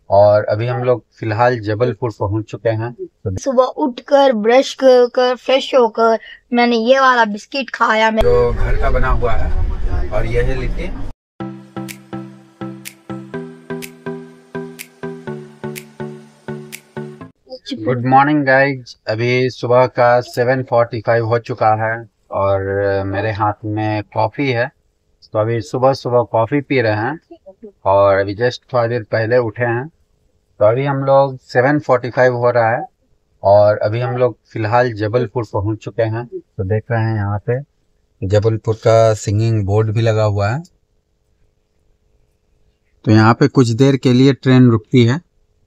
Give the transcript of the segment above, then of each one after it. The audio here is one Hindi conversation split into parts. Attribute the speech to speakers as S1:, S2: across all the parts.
S1: और अभी हम लोग फिलहाल जबलपुर पहुंच चुके हैं। तो
S2: सुबह उठकर ब्रश कर फ्रेश होकर मैंने ये वाला बिस्किट खाया
S1: जो घर का बना हुआ है और यह है लिट्टी। गुड मॉर्निंग गाइज, अभी सुबह का 7:45 हो चुका है और मेरे हाथ में कॉफ़ी है। तो अभी सुबह सुबह कॉफ़ी पी रहे हैं और अभी जस्ट थोड़ा देर पहले उठे हैं। तो अभी हम लोग 7:45 हो रहा है और अभी हम लोग फिलहाल जबलपुर पहुंच चुके हैं। तो देख रहे हैं यहाँ पे जबलपुर का सिंगिंग बोर्ड भी लगा हुआ है। तो यहाँ पे कुछ देर के लिए ट्रेन रुकती है।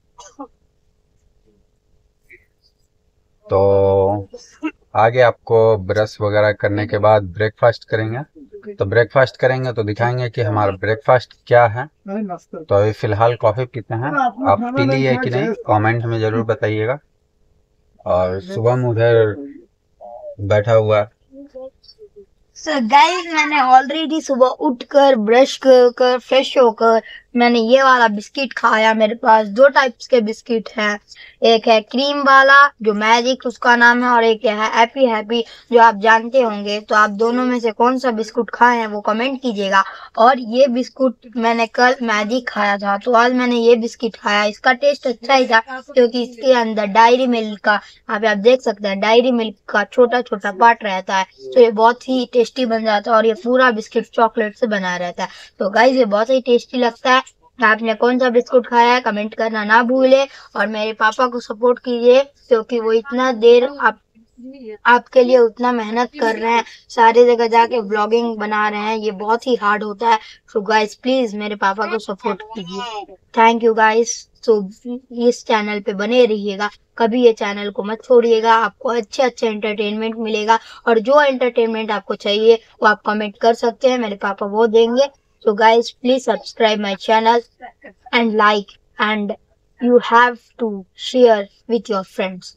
S1: तो आगे आपको ब्रश वगैरह करने के बाद ब्रेकफास्ट करेंगे। तो ब्रेकफास्ट करेंगे तो दिखाएंगे कि हमारा ब्रेकफास्ट क्या है। तो अभी फिलहाल कॉफ़ी पीते हैं। आप पी लिए कि नहीं कमेंट में ज़रूर बताइएगा। और सुबह में उधर बैठा हुआ।
S2: सो गाइस, मैंने ऑलरेडी सुबह उठकर ब्रश कर फ्रेश होकर मैंने ये वाला बिस्किट खाया। मेरे पास दो टाइप्स के बिस्किट हैं, एक है क्रीम वाला जो मैजिक उसका नाम है और एक है हैप्पी हैप्पी जो आप जानते होंगे। तो आप दोनों में से कौन सा बिस्कुट खाए हैं वो कमेंट कीजिएगा। और ये बिस्कुट मैंने कल मैजिक खाया था, तो आज मैंने ये बिस्किट खाया। इसका टेस्ट अच्छा ही था क्योंकि इसके अंदर डायरी मिल्क का, आप देख सकते हैं, डायरी मिल्क का छोटा छोटा पार्ट रहता है। तो ये बहुत ही टेस्टी बन जाता है और ये पूरा बिस्किट चॉकलेट से बना रहता है। तो गाइस, ये बहुत ही टेस्टी लगता है। आपने कौन सा बिस्कुट खाया है कमेंट करना ना भूले और मेरे पापा को सपोर्ट कीजिए क्योंकि वो इतना देर आपके लिए उतना मेहनत कर रहे हैं, सारी जगह जाके ब्लॉगिंग बना रहे हैं। ये बहुत ही हार्ड होता है। सो गाइस, प्लीज मेरे पापा को सपोर्ट कीजिए। Thank you guys. सो इस चैनल पे बने रहिएगा, कभी ये चैनल को मत छोड़िएगा। आपको अच्छे अच्छे एंटरटेनमेंट मिलेगा और जो एंटरटेनमेंट आपको चाहिए वो आप कमेंट कर सकते हैं, मेरे पापा वो देंगे। So guys, please subscribe my channel and like, and you have to share with your friends.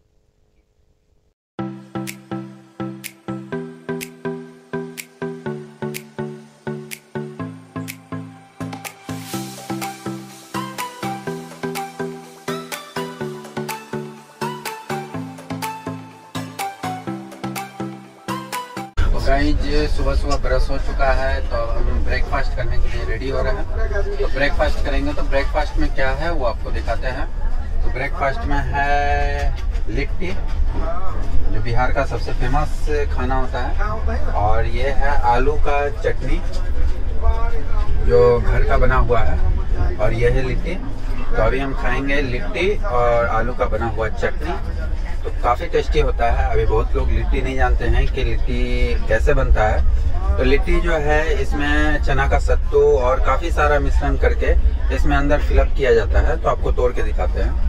S1: Guys, सुबह सुबह ब्रश हो चुका है तो हम ब्रेकफास्ट करने के लिए रेडी हो रहे हैं। तो ब्रेकफास्ट करेंगे तो ब्रेकफास्ट में क्या है वो आपको दिखाते हैं। तो ब्रेकफास्ट में है लिट्टी जो बिहार का सबसे फेमस खाना होता है, और ये है आलू का चटनी जो घर का बना हुआ है, और ये है लिट्टी। तो अभी हम खाएंगे लिट्टी और आलू का बना हुआ चटनी। तो काफ़ी टेस्टी होता है। अभी बहुत लोग लिट्टी नहीं जानते हैं कि लिट्टी कैसे बनता है। तो लिट्टी जो है इसमें चना का सत्तू और काफ़ी सारा मिश्रण करके इसमें अंदर फिलअप किया जाता है। तो आपको तोड़ के दिखाते हैं।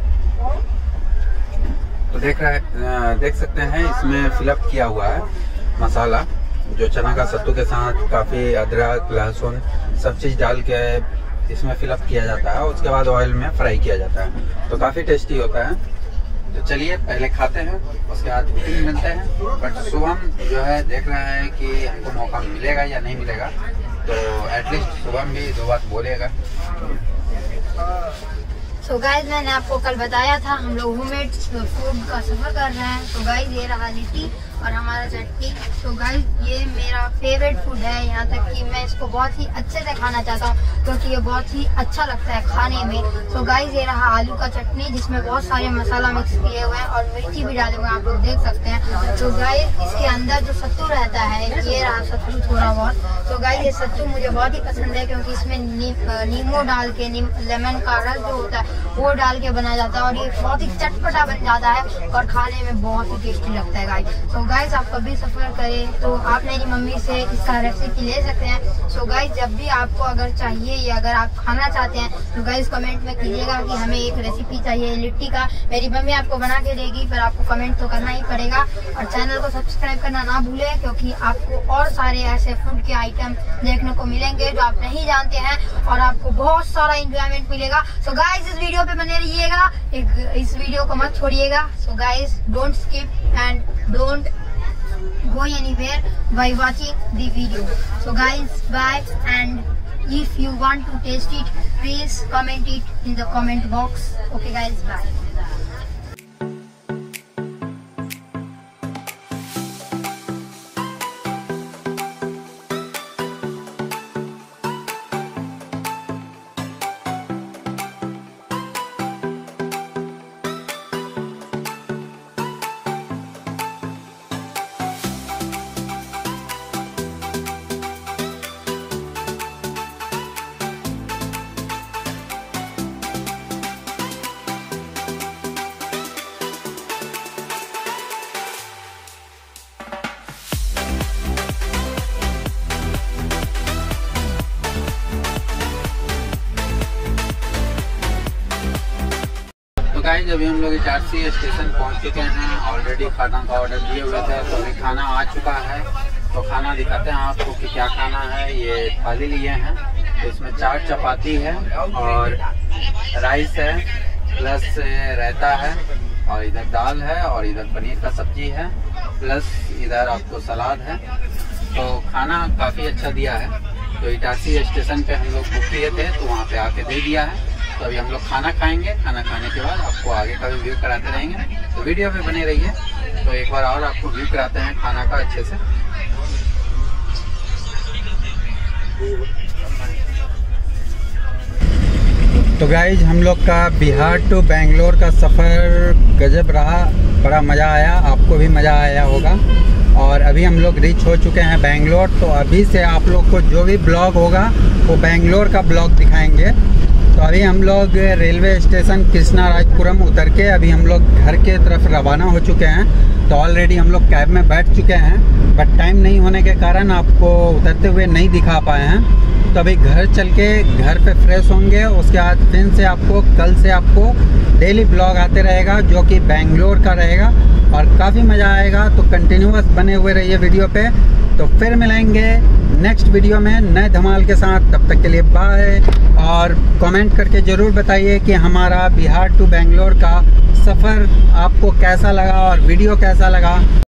S1: तो देख सकते हैं इसमें फिलअप किया हुआ है मसाला जो चना का सत्तू के साथ काफ़ी अदरक लहसुन सब चीज़ डाल के इसमें फिलअप किया जाता है। उसके बाद ऑयल में फ्राई किया जाता है। तो काफ़ी टेस्टी होता है। तो चलिए पहले खाते हैं, उसके बाद फिर मिलते हैं। बट शुभम जो है देख रहा है कि हमको मौका मिलेगा या नहीं मिलेगा, तो एटलीस्ट शुभम भी दो बात बोलेगा।
S2: तो गाइज, मैंने आपको कल बताया था हम लोग होममेड फूड का सफर कर रहे हैं। तो गाइज, ये रहा लिट्टी और हमारा चटनी। तो गाइज, ये मेरा फेवरेट फूड है, यहाँ तक कि मैं इसको बहुत ही अच्छे से खाना चाहता हूँ क्योंकि ये बहुत ही अच्छा लगता है खाने में। तो गाइज, ये रहा आलू का चटनी जिसमें बहुत सारे मसाला मिक्स किए हुए हैं और मिर्ची भी डाले हुए हैं, आप लोग देख सकते हैं। तो गाइज, इसके अंदर जो सत्तू रहता है, ये रहा सत्तू थोड़ा बहुत। तो गाइज, ये सत्तू मुझे बहुत ही पसंद है क्योंकि इसमें नींबू डाल के, लेमन का रस जो होता है वो डाल के बनाया जाता है और ये बहुत ही चटपटा बन जाता है और खाने में बहुत ही टेस्टी लगता है गाइज। तो गाइज, आप कभी सफ़र करें तो आप मेरी मम्मी से इसका रेसिपी ले सकते हैं। सो गाइज, जब भी आपको अगर चाहिए या अगर आप खाना चाहते हैं तो गाइज कमेंट में कीजिएगा कि हमें एक रेसिपी चाहिए लिट्टी का। मेरी मम्मी आपको बना के देगी, पर आपको कमेंट तो करना ही पड़ेगा। और चैनल को सब्सक्राइब करना ना भूलें क्योंकि आपको और सारे ऐसे फूड के आइटम देखने को मिलेंगे जो आप नहीं जानते हैं और आपको बहुत सारा इंजॉयमेंट मिलेगा। सो गाइज, इस वीडियो पे बने रहिएगा, इस वीडियो को मत छोड़िएगा। So guys, don't skip and don't go anywhere by watching the video. So guys, bye and If you want to taste it, please comment it in the comment box. Okay guys, bye.
S1: Guys अभी हम लोग इटारसी स्टेशन पहुंच चुके हैं। ऑलरेडी खाना का ऑर्डर दिए हुए थे, तो अभी खाना आ चुका है। तो खाना दिखाते हैं आपको कि क्या खाना है। ये थाली लिए हैं, तो इसमें 4 चपाती है और राइस है, प्लस रायता है, और इधर दाल है, और इधर पनीर का सब्जी है, प्लस इधर आपको सलाद है। तो खाना काफ़ी अच्छा दिया है। तो इटारसी स्टेशन पे हम लोग बुक किए थे, तो वहाँ पे आके दे दिया है। तो अभी हम लोग खाना खाएंगे। खाना खाने के बाद आपको आगे का भी व्यू कराते रहेंगे, तो वीडियो में बने रहिए। तो एक बार और आपको व्यू कराते हैं खाना का अच्छे से। तो गाइज हम लोग का बिहार टू बेंगलोर का सफ़र गजब रहा, बड़ा मज़ा आया, आपको भी मज़ा आया होगा। और अभी हम लोग रीच हो चुके हैं बेंगलोर। तो अभी से आप लोग को जो भी ब्लॉग होगा वो बेंगलोर का ब्लॉग दिखाएंगे। तो अभी हम लोग रेलवे स्टेशन कृष्णाराजपुरम उतर के अभी हम लोग घर के तरफ रवाना हो चुके हैं। तो ऑलरेडी हम लोग कैब में बैठ चुके हैं, बट टाइम नहीं होने के कारण आपको उतरते हुए नहीं दिखा पाए हैं। तो अभी घर चल के घर पे फ्रेश होंगे, उसके बाद फिर से आपको कल से आपको डेली ब्लॉग आते रहेगा, जो कि बेंगलोर का रहेगा और काफ़ी मज़ा आएगा। तो कंटिन्यूअस बने हुए रहिए वीडियो पे। तो फिर मिलेंगे नेक्स्ट वीडियो में नए धमाल के साथ। तब तक के लिए बाय। और कमेंट करके ज़रूर बताइए कि हमारा बिहार टू बेंगलोर का सफ़र आपको कैसा लगा और वीडियो कैसा लगा।